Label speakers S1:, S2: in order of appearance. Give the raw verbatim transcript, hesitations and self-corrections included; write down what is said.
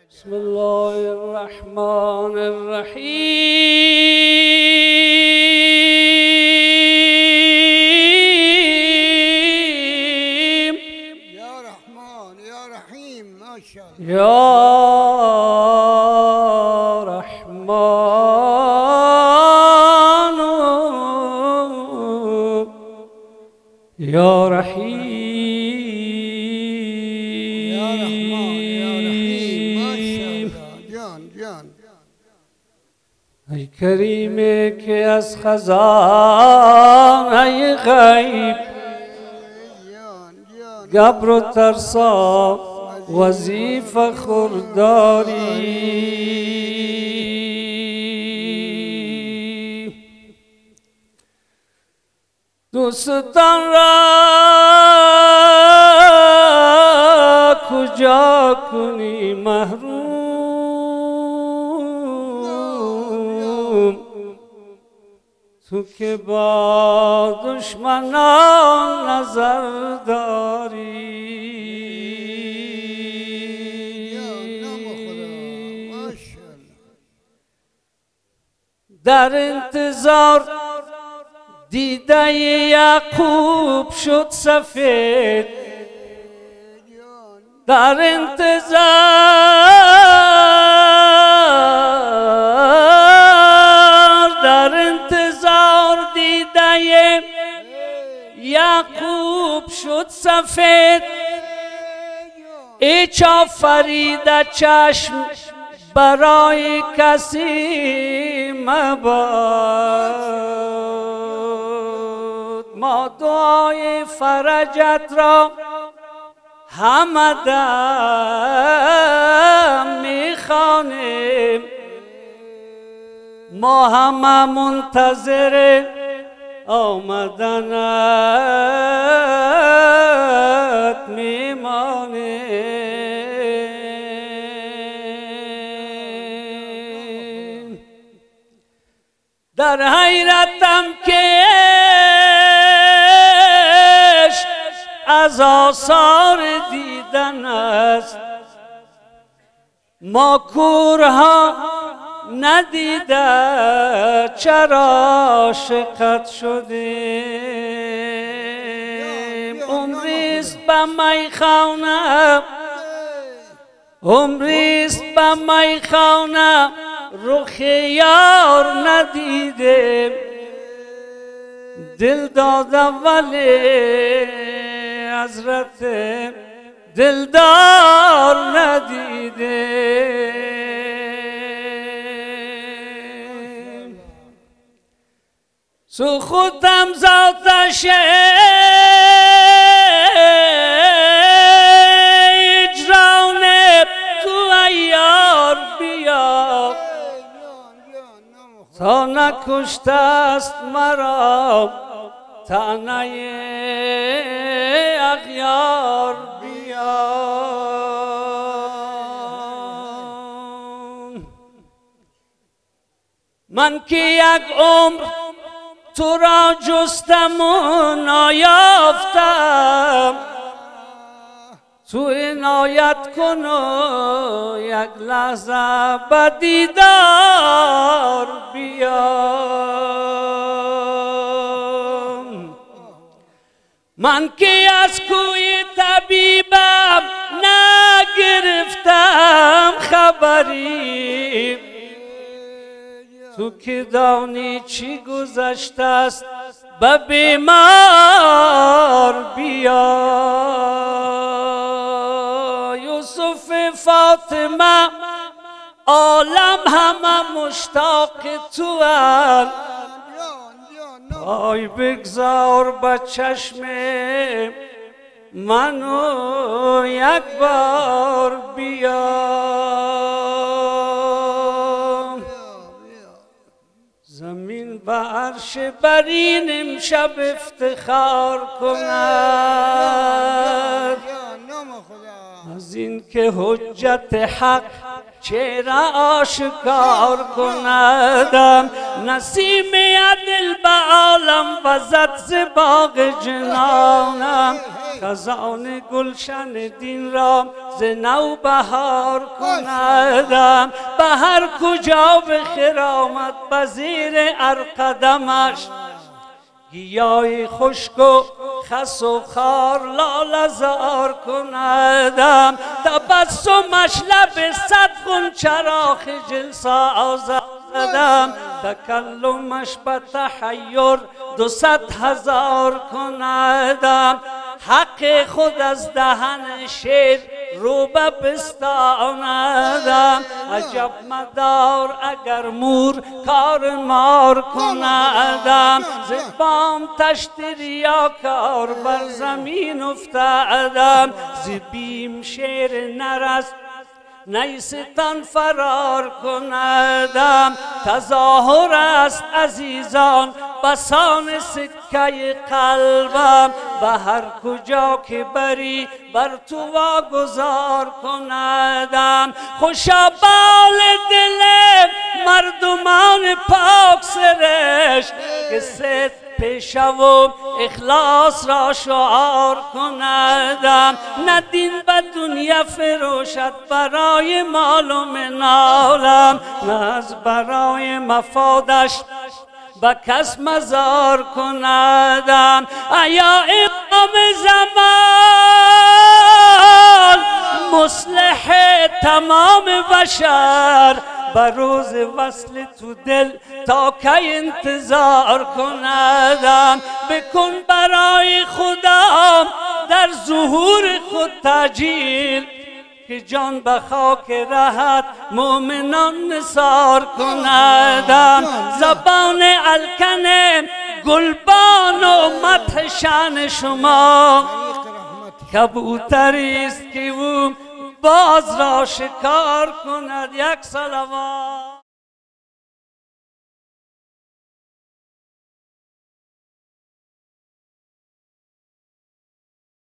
S1: بسم الله الرحمن الرحیم.
S2: یا رحمان یا رحیم ماشاءالله.
S1: یا رحمان یا رحیم.
S2: یا رحمان یا رحیم ماشاءالله. جان جان.
S1: ای کریمه که از خزانه غیب
S2: جان جان.
S1: گبر و ترسا وظیفه خورداری. دوستان را کجا کنی محروم، تو که با دشمنان نظر داری. در انتظار دیده یعقوب شد سفید، در انتظار در انتظار دیده یعقوب شد سفید. ایچ آفریده چشم برای کسی مباد، ما دعای فرجت را همدم میخوانیم، ما همه منتظر آمدنت میمانیم. در حیرتم که از آثار دیدن است، ما کورها ندیده چرا عاشقت شدیم. عمریست به میخانه عمریست به میخانه رخ یار ندیدیم، دل داده ولی حضرت دلدار ندیدیم. سو خودم ذاتش اجران تو ایار بیا، تا نکشته است مرا تنه اغیار بیا. من که یک عمر تو را جستم و نایافتم، تو عنایت کن و یک لحظه به دیدار بیا. من که از کوی طبیبم نگرفتم خبری، تو که دانی چی گذشته است به بیمار بیا. یوسف فاطمه عالم همه مشتاق تو اند، پای بگذار به چشم منو یک بار بیا. زمین به عرش برین امشب افتخار کند، از این که حجت حق چهره آشکار کندم. نسیم عدل به عالم وزد ز باغ جنانم، خزان گلشن دین را ز نو بهار کندم، به هر کجا به خرامت وزیر ارقدمش، گیای خشک و خس و خار لاله زار کندم، تبسمش لب صد غنچه را خجل سازدم، تکلمش به تحیر دو صد هزار کندم، حق خود از دهن شیر رو به بستاندم، عجب مدار اگر مور کار مار کندم، ز بام تشت ریاکار بر زمین افتادم، ز بیم شیر نرست نیستان فرار کندم، تظاهر است عزیزان بسان سکه قلبم، به هر کجا که بری بر تو واگذار کندم، خوشا بال دل مردمان پاک سرشت که صدق پیشه و اخلاص را شعار کندم، نه دین به دنیا فروشد برای مال و منالم، نه از برای مفادش به کس مزار کندم، ایا امام زمان مصلح تمام بشر، بر روز وصل تو دل تا که انتظار کندم، بکن برای خدا در ظهور خود تجلیل، که جان به خاک رهت مؤمنان نثار کندم، زبان الکن گلبان و مدح شأن شما، کبوتری است که او باز را شکار کند. یک صلوات